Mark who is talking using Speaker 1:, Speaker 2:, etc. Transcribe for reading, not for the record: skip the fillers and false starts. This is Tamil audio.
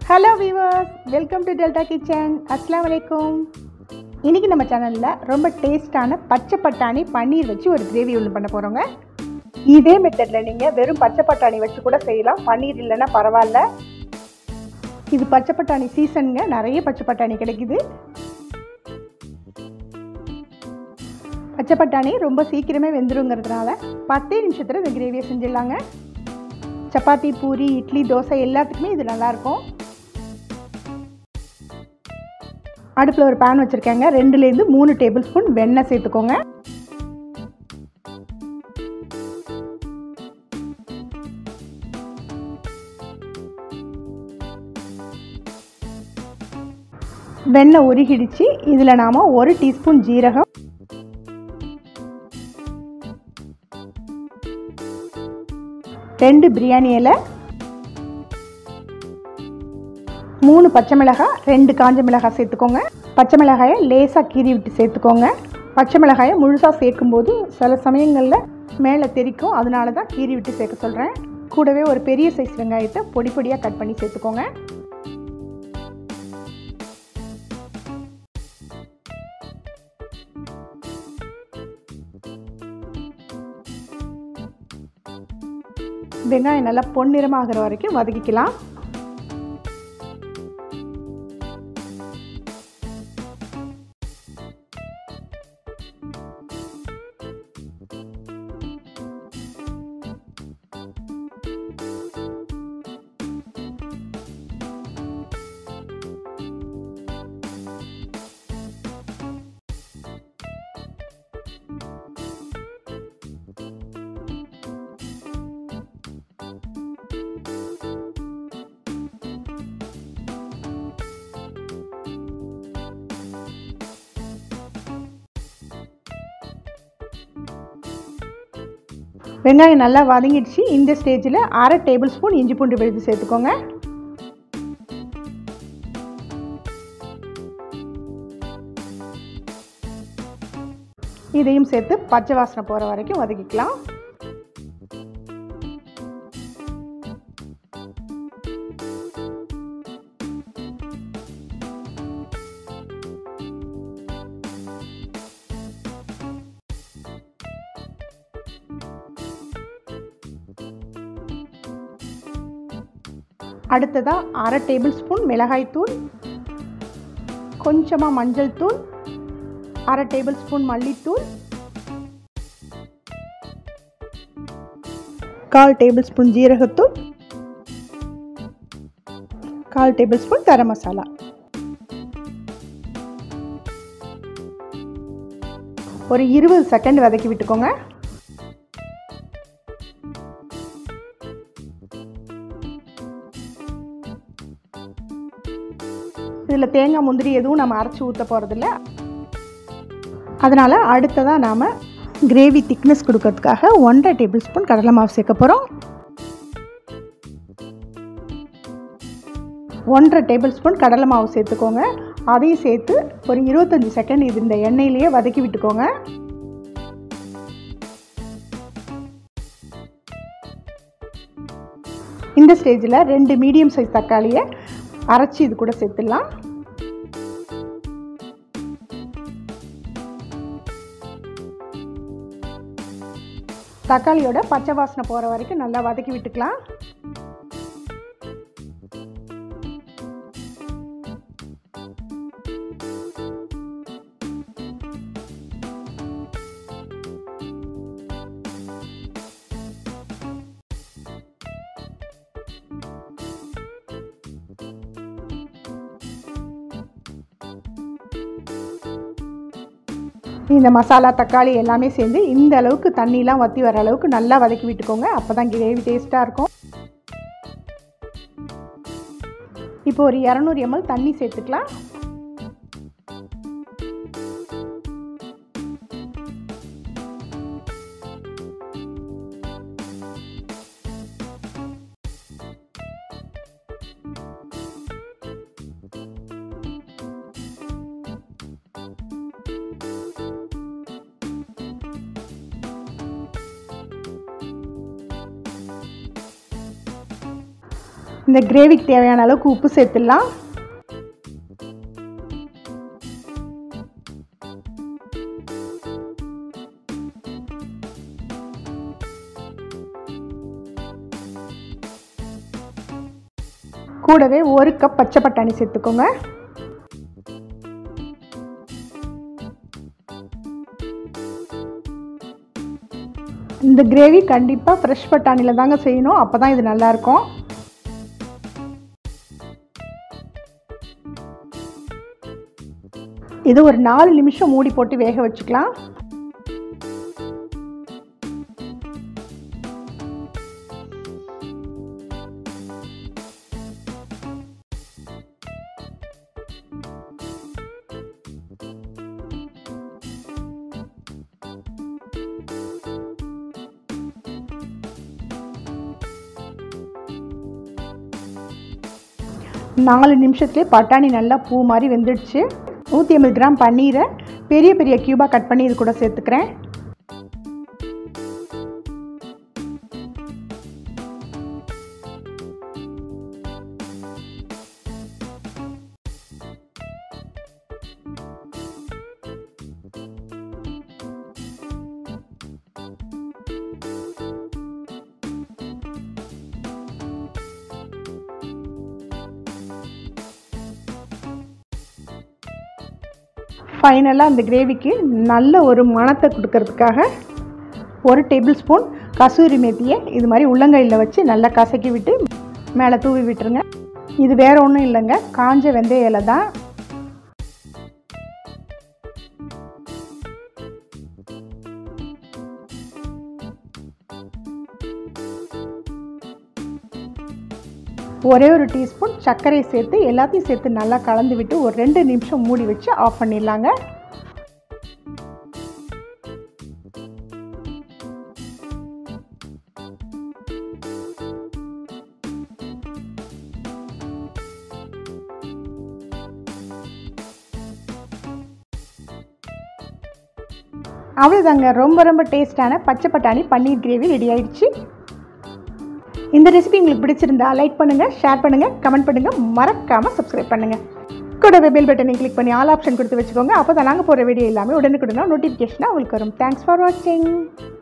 Speaker 1: Hello viewers, welcome to Delta kitchen. அஸ்ஸலாமு அலைக்கும். இன்றைக்கி நம்ம சேனலில் ரொம்ப டேஸ்ட்டான பச்சை பட்டாணி பன்னீர் வச்சு ஒரு கிரேவி ஒன்று பண்ண போகிறோங்க. இதே மெத்தடில் நீங்கள் வெறும் பச்சை பட்டாணி வச்சு கூட செய்யலாம், பன்னீர் இல்லைன்னா பரவாயில்ல. இது பச்சை பட்டாணி சீசனுங்க, நிறைய பச்சை பட்டாணி கிடைக்குது. பச்சை பட்டாணி ரொம்ப சீக்கிரமே வெந்துருங்கிறதுனால 10 நிமிஷத்தில் இந்த கிரேவியை செஞ்சிடலாங்க. சப்பாத்தி, பூரி, இட்லி, தோசை எல்லாத்துக்குமே இது நல்லாயிருக்கும். அடுப்பில் ஒரு பேன் வச்சுருக்கேங்க. 2லேருந்து 3 டேபிள் ஸ்பூன் வெண்ணெய் சேர்த்துக்கோங்க. வெண்ணெய் உருகிடுச்சு. இதில் நாம் 1 டீஸ்பூன் ஜீரகம், 2 பிரியாணி இலை, 3 பச்சை மிளகாய், 2 காஞ்ச மிளகாய் சேர்த்துக்கோங்க. பச்சை மிளகாயை லேசாக கீறி விட்டு சேர்த்துக்கோங்க. பச்சை மிளகாயை முழுசாக சேர்க்கும்போது சில சமயங்களில் மேலே தெரிக்கும், அதனால தான் கீறி விட்டு சேர்க்க சொல்கிறேன். கூடவே ஒரு பெரிய சைஸ் வெங்காயத்தை பொடி பொடியாக கட் பண்ணி சேர்த்துக்கோங்க. வெங்காயம் நல்லா பொன்னிறமாகிற வரைக்கும் வதக்கிக்கலாம். வெங்காயம் நல்லா வதங்கிடுச்சு. இந்த ஸ்டேஜில் 1/2 டேபிள் ஸ்பூன் இஞ்சி பூண்டு விழுது சேர்த்துக்கோங்க. இதையும் சேர்த்து பச்சை வாசனை போகிற வரைக்கும் வதக்கிக்கலாம். அடுத்ததாக 1/2 டேபிள் ஸ்பூன் மிளகாய்த்தூள், கொஞ்சமாக மஞ்சள் தூள், 1/2 டேபிள் ஸ்பூன் மல்லித்தூள், 1/4 டேபிள் ஸ்பூன் ஜீரகத்தூள், 1/4 டேபிள் ஸ்பூன் கரம் மசாலா. ஒரு 20 செகண்ட் வதக்கி விட்டுக்கோங்க. இதில் தேங்காய் முந்திரி எதுவும் நம்ம அரைச்சி ஊற்ற போகிறதில்ல. அதனால் அடுத்ததாக நாம் கிரேவி திக்னஸ் கொடுக்கறதுக்காக 1/2 டேபிள் ஸ்பூன் கடலை மாவு சேர்க்க போகிறோம். 1/2 டேபிள் ஸ்பூன் கடலை மாவு சேர்த்துக்கோங்க. அதையும் சேர்த்து ஒரு 25 செகண்ட் இது இந்த எண்ணெயிலேயே வதக்கி விட்டுக்கோங்க. இந்த ஸ்டேஜில் 2 மீடியம் சைஸ் தக்காளியை அரைச்சி இது கூட சேர்த்துடலாம். தக்காளியோட பச்சை வாசனை போகிற வரைக்கும் நல்லா வதக்கி விட்டுக்கலாம். இந்த மசாலா, தக்காளி எல்லாமே சேர்ந்து இந்த அளவுக்கு தண்ணிலாம் வற்றி வர அளவுக்கு நல்லா வதக்கி விட்டுக்கோங்க. அப்போ தான் கிரேவி டேஸ்ட்டாக இருக்கும். இப்போ ஒரு 200 ml தண்ணி சேர்த்துக்கலாம். இந்த கிரேவிக்கு தேவையான அளவுக்கு உப்பு சேர்த்துடலாம். கூடவே 1 கப் பச்சை பட்டாணி சேர்த்துக்கோங்க. இந்த கிரேவி கண்டிப்பாக ஃப்ரெஷ் பட்டாணியில் தாங்க செய்யணும், அப்போ தான் இது நல்லாயிருக்கும். இது ஒரு 4 நிமிஷம் மூடி போட்டு வேக வச்சுக்கலாம். நாலு நிமிஷத்துலேயே பட்டாணி நல்லா பூ மாதிரி வெந்துடுச்சு. 150 கிராம் பன்னீரை பெரிய பெரிய கியூபாக கட் பண்ணி இது கூட சேர்த்துக்கிறேன். ஃபைனலாக அந்த கிரேவிக்கு நல்ல ஒரு மணத்தை கொடுக்கறதுக்காக 1 டேபிள் ஸ்பூன் கசூரி மேத்தியை இது மாதிரி உள்ளங்கையில் வச்சு நல்லா கசக்கி விட்டு மேலே தூவி விட்டுருங்க. இது வேறு ஒன்றும் இல்லைங்க, காஞ்ச வெந்தய இலை தான். ஒரே ஒரு டீஸ்பூன் சர்க்கரை சேர்த்து எல்லாத்தையும் சேர்த்து நல்லா கலந்து விட்டு ஒரு 2 நிமிஷம் மூடி வச்சு ஆஃப் பண்ணிடலாங்க. அவ்வளோதாங்க, ரொம்ப ரொம்ப டேஸ்டான பச்சை பட்டாணி பன்னீர் கிரேவி ரெடி ஆயிடுச்சு. இந்த ரெசிபி உங்களுக்கு பிடிச்சிருந்தா லைக் பண்ணுங்கள், ஷேர் பண்ணுங்கள், கமெண்ட் பண்ணுங்கள், மறக்காமல் சப்ஸ்கிரைப் பண்ணுங்கள். கூடவே பெல் பட்டனை கிளிக் பண்ணி ஆல் ஆப்ஷன் கொடுத்து வச்சுக்கோங்க. அப்போ தான் நாங்கள் போகிற வீடியோ எல்லாமே உடனுக்குடனே நோட்டிஃபிகேஷனாக உங்களுக்கு வரும். தேங்க்ஸ் ஃபார் வாட்சிங்.